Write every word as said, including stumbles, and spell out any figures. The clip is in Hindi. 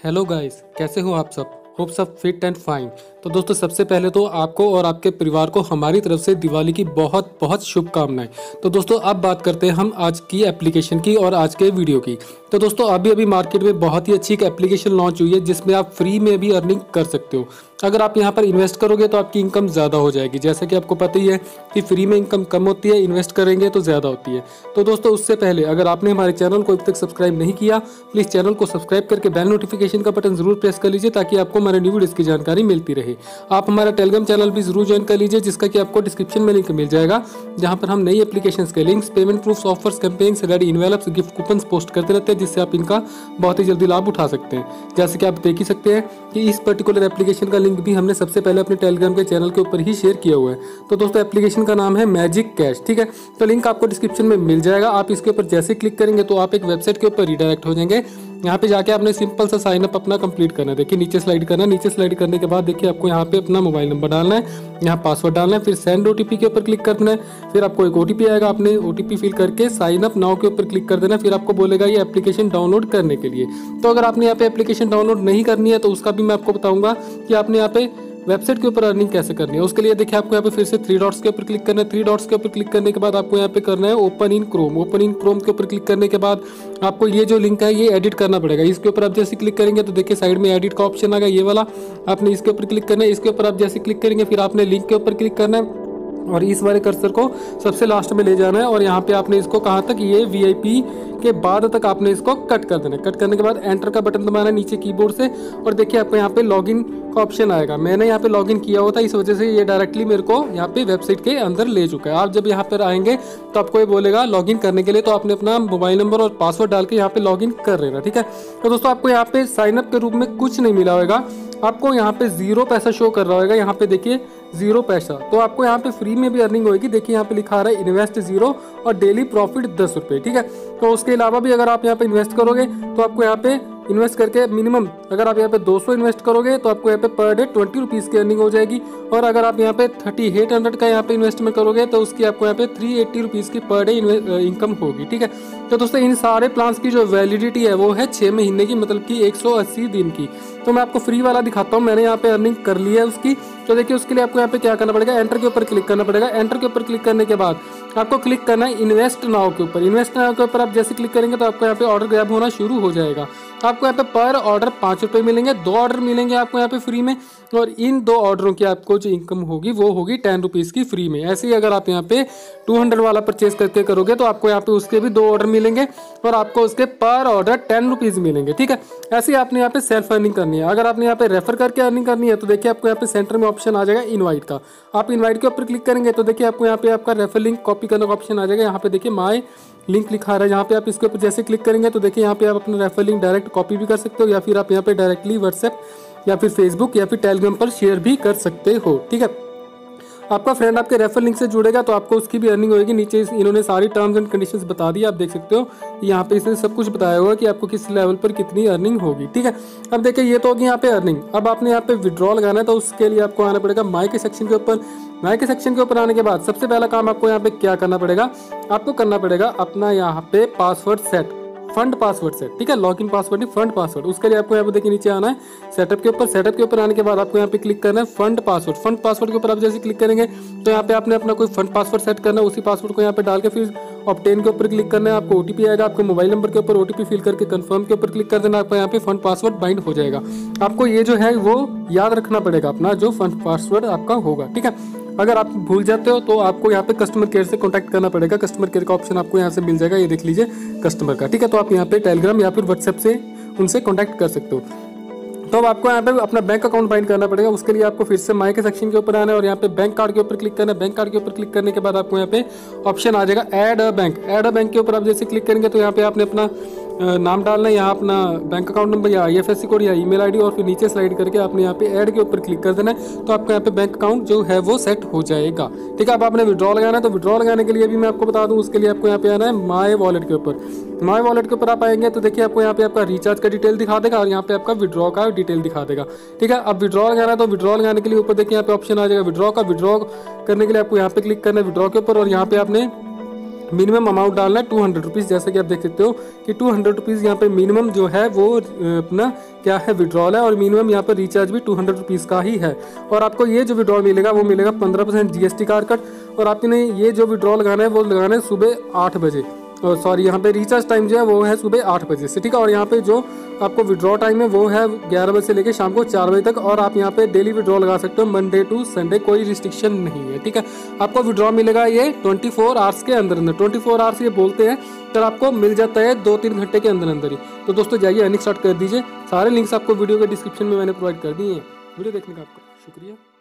हेलो गाइस, कैसे हो आप सब। होप सब फिट एंड फाइन। तो दोस्तों, सबसे पहले तो आपको और आपके परिवार को हमारी तरफ से दिवाली की बहुत बहुत शुभकामनाएं। तो दोस्तों, अब बात करते हैं हम आज की एप्लीकेशन की और आज के वीडियो की। तो दोस्तों, अभी अभी मार्केट में बहुत ही अच्छी एक एप्लीकेशन लॉन्च हुई है जिसमें आप फ्री में भी अर्निंग कर सकते हो। अगर आप यहाँ पर इन्वेस्ट करोगे तो आपकी इनकम ज़्यादा हो जाएगी। जैसे कि आपको पता ही है कि फ्री में इनकम कम होती है, इन्वेस्ट करेंगे तो ज़्यादा होती है। तो दोस्तों, उससे पहले अगर आपने हमारे चैनल को अभी तक सब्सक्राइब नहीं किया, प्लीज़ चैनल को सब्सक्राइब करके बेल नोटिफिकेशन का बटन जरूर प्रेस कर लीजिए ताकि आपको हमारे न्यू वीडियोस की जानकारी मिलती रहे। आप हमारा टेलीग्राम चैनल भी जरूर ज्वाइन कर लीजिए जिसका कि आपको डिस्क्रिप्शन में लिंक मिल जाएगा, जहां पर हम नई एप्लीकेशंस के links, payment proofs, offers, campaigns, ready envelopes, gift coupons post करते रहते हैं जिससे आप इनका बहुत ही जल्दी लाभ उठा सकते हैं। जैसे कि आप देख ही सकते हैं कि इस पर्टिकुलर एप्लीकेशन का लिंक भी हमने सबसे पहले अपने टेलीग्राम के चैनल के ऊपर ही शेयर किया हुआ है। तो दोस्तों, एप्लीकेशन का नाम है मैजिक कैश। ठीक है, तो लिंक आपको डिस्क्रिप्शन में मिल जाएगा। आप इसके ऊपर जैसे क्लिक करेंगे तो आप एक वेबसाइट के ऊपर रिडायरेक्ट हो जाएंगे। यहाँ पे जाके आपने सिंपल सा साइन अप अपना कंप्लीट करना है। देखिए नीचे स्लाइड करना है। नीचे स्लाइड करने के बाद देखिए आपको यहाँ पे अपना मोबाइल नंबर डालना है, यहाँ पासवर्ड डालना है, फिर सेंड ओटीपी के ऊपर क्लिक करना है। फिर आपको एक ओटीपी आएगा, आपने ओटीपी फिल करके साइन अप नाउ के ऊपर क्लिक कर देना। फिर आपको बोलेगा ये एप्लीकेशन डाउनलोड करने के लिए। तो अगर आपने यहाँ पे एप्लीकेशन डाउनलोड नहीं करनी है तो उसका भी मैं आपको बताऊंगा कि आपने यहाँ पे वेबसाइट के ऊपर अर्निंग कैसे करनी है। उसके लिए देखिए आपको यहाँ पे फिर से थ्री डॉट्स के ऊपर क्लिक करना है। थ्री डॉट्स के ऊपर क्लिक करने के बाद आपको यहाँ पे करना है open in Chrome. Open in Chrome के ऊपर क्लिक करने के बाद आपको ये जो लिंक है ये एडिट करना पड़ेगा। इसके ऊपर आप जैसे क्लिक करेंगे तो देखिए साइड में एडिट का ऑप्शन आ गया, ये वाला। आपने इसके ऊपर क्लिक करना है। इसके ऊपर आप जैसे क्लिक करेंगे फिर आपने लिंक के ऊपर क्लिक करना है और इस वाले कर्सर को सबसे लास्ट में ले जाना है और यहाँ पे आपने इसको कहाँ तक, ये वीआईपी के बाद तक आपने इसको कट कर देना है। कट करने के बाद एंटर का बटन दबाना है नीचे कीबोर्ड से और देखिए आपको यहाँ पे लॉगिन का ऑप्शन आएगा। मैंने यहाँ पे लॉगिन किया हुआ था, इस वजह से ये डायरेक्टली मेरे को यहाँ पे वेबसाइट के अंदर ले चुका है। आप जब यहाँ पर आएंगे तो आपको ये बोलेगा लॉगिन करने के लिए, तो आपने अपना मोबाइल नंबर और पासवर्ड डाल के यहाँ पे लॉगिन कर लेना। ठीक है, तो दोस्तों आपको यहाँ पे साइन अप के रूप में कुछ नहीं मिला होगा, आपको यहाँ पे जीरो पैसा शो कर रहा होगा। यहाँ पे देखिए जीरो पैसा, तो आपको यहाँ पे फ्री में भी अर्निंग होगी। देखिए यहाँ पे लिखा रहा है इन्वेस्ट जीरो और डेली प्रॉफिट दस रुपये। ठीक है, तो उसके अलावा भी अगर आप यहाँ पे इन्वेस्ट करोगे तो आपको यहाँ पे इन्वेस्ट करके मिनिमम अगर आप यहाँ पे दो सौ इन्वेस्ट करोगे तो आपको यहाँ पे पर डे ट्वेंटी रुपीज़ की अर्निंग हो जाएगी। और अगर आप यहाँ पे थर्टी एट हंड्रेड का यहाँ पे इन्वेस्टमेंट करोगे तो उसकी आपको यहाँ पे थ्री एट्टी रुपीज़ की पर डे इनकम होगी। ठीक है, तो दोस्तों इन सारे प्लान्स की जो वैलिडिटी है वो है छः महीने की, मतलब कि एक सौ अस्सी दिन की। तो मैं आपको फ्री वाला दिखाता हूँ, मैंने यहाँ पे अर्निंग कर ली है उसकी। तो देखिए उसके लिए आपको यहाँ पे क्या करना पड़ेगा, एंटर के ऊपर क्लिक करना पड़ेगा। एंटर के ऊपर क्लिक करने के बाद आपको क्लिक करना है इन्वेस्ट नाउ के ऊपर। इन्वेस्ट नाउ के ऊपर आप जैसे क्लिक करेंगे तो आपको यहाँ पे ऑर्डर ग्रैब होना शुरू हो जाएगा। आपको यहाँ पे पर ऑर्डर पाँच रुपये मिलेंगे, दो ऑर्डर मिलेंगे आपको यहाँ पे फ्री में और इन दो ऑर्डरों की आपको जो इनकम होगी वो होगी टेन रुपीज़ की फ्री में। ऐसे ही अगर आप यहाँ पे टू हंड्रेड वाला परचेज करके करोगे तो आपको यहाँ पे उसके भी दो ऑर्डर मिलेंगे और आपको उसके पर ऑर्डर टेन रुपीज़ मिलेंगे। ठीक है, ऐसे ही आपने यहाँ पे सेल्फ अर्निंग करनी है। अगर आपने यहाँ पे रेफर करके अर्निंग करनी है तो देखिए आपको यहाँ पे सेंटर में ऑप्शन आ जाएगा इनवाइट का। आप इनवाइट के ऊपर क्लिक करेंगे तो देखिए आपको यहाँ पे आपका रेफर लिंक कॉपी करने का ऑप्शन आ जाएगा। यहाँ पे देखिए माई लिंक लिखा रहा है, यहाँ पे आप इसके ऊपर जैसे क्लिक करेंगे तो देखिए यहाँ पे आप अपना रेफर लिंक डायरेक्ट कॉपी भी कर सकते हो या फिर आप यहाँ पे डायरेक्टली व्हाट्सएप या फिर फेसबुक या फिर टेलीग्राम पर शेयर भी कर सकते हो। ठीक है, आपका फ्रेंड आपके रेफर लिंक से जुड़ेगा तो आपको उसकी भी अर्निंग होगी। नीचे इन्होंने सारी टर्म्स एंड कंडीशंस बता दी, आप देख सकते हो। यहाँ पे इसने सब कुछ बताया हुआ कि आपको किस लेवल पर कितनी अर्निंग होगी। ठीक है, अब देखिए ये तो होगी यहाँ पे अर्निंग। अब आपने यहाँ पे विड्रॉ लगाना है तो उसके लिए आपको आना पड़ेगा माई के सेक्शन के ऊपर। माई के सेक्शन के ऊपर आने के बाद सबसे पहला काम आपको यहाँ पे क्या करना पड़ेगा, आपको करना पड़ेगा अपना यहाँ पे password set, fund password set. ठीक है, लॉगिन पासवर्ड नहीं, फंड पासवर्ड। उसके लिए आपको यहाँ पे देखिए नीचे आना है सेटअप के ऊपर। सेटअप के ऊपर आने के बाद आपको यहाँ पे क्लिक करना है फंड पासवर्ड। फंड पासवर्ड के ऊपर आप जैसे क्लिक करेंगे तो यहाँ पे आपने अपना कोई फंड पासवर्ड सेट करना है। उसी पासवर्ड को यहाँ पे डाल के फिर ऑब्टेन के ऊपर क्लिक करना है। आपको ओटीपी आएगा, आपके मोबाइल नंबर के ऊपर ओटीपी फिल करके कंफर्म के ऊपर क्लिक कर देना। आपको यहाँ पे फंड पासवर्ड बाइंड हो जाएगा। आपको ये जो है वो याद रखना पड़ेगा अपना जो फंड पासवर्ड आपका होगा। ठीक है, अगर आप भूल जाते हो तो आपको यहाँ पे कस्टमर केयर से कांटेक्ट करना पड़ेगा। कस्टमर केयर का ऑप्शन आपको यहाँ से मिल जाएगा, ये देख लीजिए कस्टमर का। ठीक है, तो आप यहाँ पे टेलीग्राम या फिर व्हाट्सएप से उनसे कांटेक्ट कर सकते हो। तो अब आपको यहाँ पे अपना बैंक अकाउंट बाइंड करना पड़ेगा। उसके लिए आपको फिर से माई के सेक्शन के ऊपर आना है और यहाँ पे बैंक कार्ड के ऊपर क्लिक करना है। बैंक कार्ड के ऊपर क्लिक करने के बाद आपको यहाँ पे ऑप्शन आ जाएगा add a bank. Add a bank के ऊपर आप जैसे क्लिक करेंगे तो यहाँ पे आपने अपना नाम डालना है, यहाँ अपना बैंक अकाउंट नंबर या आईएफएससी कोड या ईमेल आईडी और फिर नीचे स्लाइड करके आपने यहाँ पे ऐड के ऊपर क्लिक कर देना है। तो आपका यहाँ पे बैंक अकाउंट जो है वो सेट हो जाएगा। ठीक है, अब आपने विड्रॉ लगाना है तो विड्रॉ लगाने के लिए भी मैं आपको बता दूँ, उसके लिए आपको यहाँ पे आना है माई वॉलेट के ऊपर। माई वॉलेट के ऊपर आप आएंगे तो देखिए आपको यहाँ पे आपका रिचार्ज का डिटेल दिखा देगा और यहाँ पे आपका विड्रॉ का डिटेल दिखा देगा। ठीक है, अब विड्रॉ लगाना है तो विड्रॉ लगाने के लिए ऊपर देखिए यहाँ पे ऑप्शन आ जाएगा विड्रॉ का। विड्रॉ करने के लिए आपको यहाँ पे क्लिक करना है विड्रॉ के ऊपर और यहाँ पे आपने मिनिमम अमाउंट डालना है टू हंड्रेड रुपीज़। जैसे कि आप देख सकते हो कि टू हंड्रेड रुपीज़ यहाँ पे मिनिमम जो है वो अपना क्या है विड्रॉल है, और मिनिमम यहाँ पर रिचार्ज भी टू हंड्रेड रुपीज़ का ही है। और आपको ये जो विड्रॉल मिलेगा वो मिलेगा पंद्रह परसेंट जी एस टी कार कट, और आपने ये जो विड्रॉल लगाना है वो लगाना है सुबह आठ बजे, और सॉरी यहाँ पे रिचार्ज टाइम जो है वो है सुबह आठ बजे से, ठीक है। और यहाँ पे जो आपको विड्रॉ टाइम है वो है ग्यारह बजे से लेकर शाम को चार बजे तक, और आप यहाँ पे डेली विड्रॉ लगा सकते हो मंडे टू संडे, कोई रिस्ट्रिक्शन नहीं है, ठीक है। आपको विड्रॉ मिलेगा ये ट्वेंटी फोर आवर्स के अंदर अंदर, ट्वेंटी फोर आवर्स ये बोलते हैं, तो आपको मिल जाता है दो तीन घंटे के अंदर अंदर ही। तो दोस्तों जाइए अर्निंग स्टार्ट कर दीजिए। सारे लिंक्स आपको वीडियो के डिस्क्रिप्शन में मैंने प्रोवाइड कर दिए हैं। वीडियो देखने का आपका शुक्रिया।